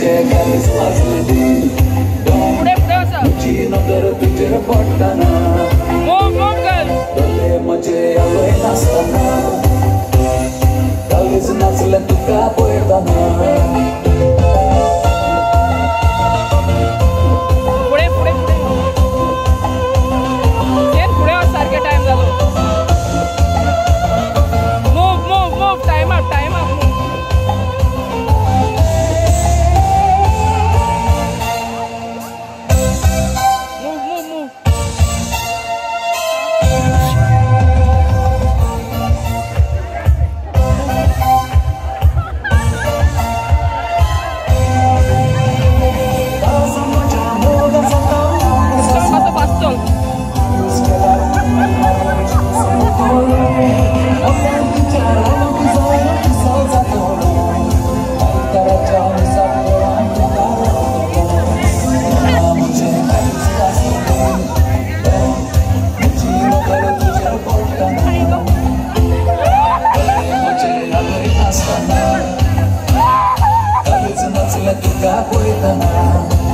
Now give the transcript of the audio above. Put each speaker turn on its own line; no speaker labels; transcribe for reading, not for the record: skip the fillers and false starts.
कालीच वाजलेली तुझी नजर तुझे पडताना भले मजे आलोय नाचताना कालीच नाचल्या तुका पळताना तुका पळताना